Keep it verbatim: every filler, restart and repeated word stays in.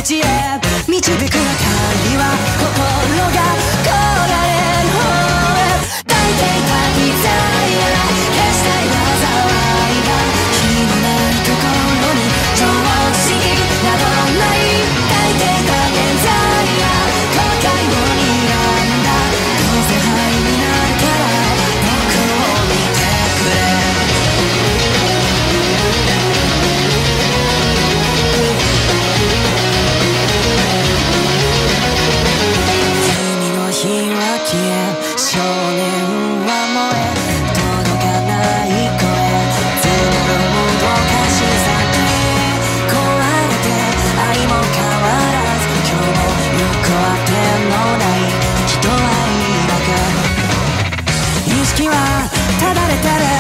ちへ導く明かりは心が焦がれる方へ抱いていたいざや消したい災いが火のないところに常識などない抱いていた現在や後悔を睨んだどうせ灰になるから僕を見てくれ日は消え少年は燃え届かない声募るもどかしさに壊れて愛も変わらず今日も行くあてのない人はいなく意識はただれてる